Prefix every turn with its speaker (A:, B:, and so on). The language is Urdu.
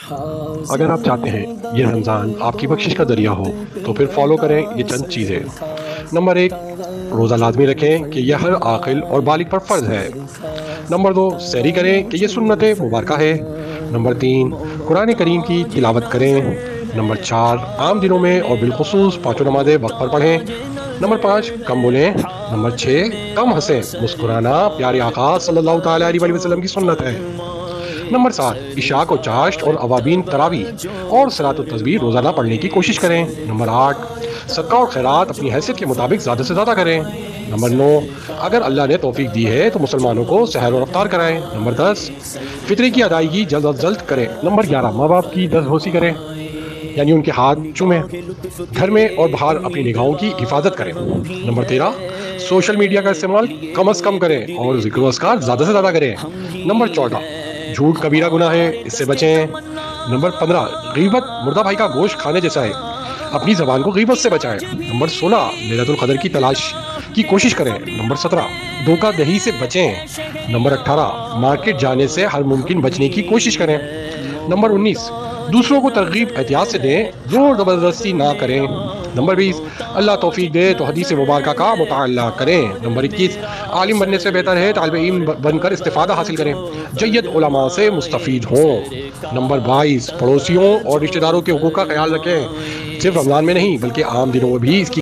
A: اگر آپ چاہتے ہیں یہ رمضان آپ کی بخشش کا ذریعہ ہو تو پھر فالو کریں یہ چند چیزیں۔ نمبر 1، روزہ لازمی رکھیں کہ یہ ہر عاقل اور بالغ پر فرض ہے۔ نمبر 2، سحری کریں کہ یہ سنت مبارکہ ہے۔ نمبر 3، قرآن کریم کی تلاوت کریں۔ نمبر 4، عام دنوں میں اور بالخصوص پانچوں نمازیں وقت پر پڑھیں۔ نمبر 5، کم بولیں۔ نمبر 6، کم ہنسیں۔ مسکرانا پیارے آقا صلی اللہ تعالیٰ علیہ وسلم کی سنت ہے۔ نمبر 7، عشاء و چاشت اور اوابین تراویح اور صلاۃ و تسبیح روزانہ پڑھنے کی کوشش کریں۔ نمبر 8، صدقہ اور خیرات اپنی حیثیت کے مطابق زیادہ سے زیادہ کریں۔ نمبر 9، اگر اللہ نے توفیق دی ہے تو مسلمانوں کو سحر اور افطار کرائیں۔ نمبر 10، فطرے کی ادائیگی جلد از جلد کریں۔ نمبر 11، ماں باپ کی دستبوسی کریں، یعنی ان کے ہاتھ چومیں۔ گھر میں اور باہر اپنی نگاہوں کی حفاظت کریں۔ نمبر 13، سوشل میڈیا کا استعمال کم از کم کریں اور ذکر و اذکار زیادہ سے زیادہ کریں۔ نمبر 14، جھوٹ کبیرہ گناہ ہے، اس سے بچیں۔ نمبر 15، غیبت مردہ بھائی کا گوشت کھانے جیسا ہے، اپنی زبان کو غیبت سے بچائیں۔ نمبر 16، لیلۃ القدر کی تلاش کی کوشش کریں۔ نمبر 17، دھوکہ دہی سے بچیں۔ نمبر 18، مارکیٹ جانے سے ہر ممکن بچنے کی کوشش کریں۔ نمبر 19، دوسروں کو ترغیب احتیاط سے دیں، زور زبردستی نہ کریں۔ نمبر 20، اللہ توفیق دے تو حدیث مبارکہ کا مطالعہ کریں۔ نمبر 21، عالم بننے سے بہتر ہے طالب علم بن کر استفادہ حاصل کریں، جید علماء سے مستفید ہوں۔ نمبر 22، پڑوسیوں اور رشتہ داروں کے حقوق کا خیال رکھیں، صرف رمضان میں نہیں بلکہ عام دنوں میں بھی اس کی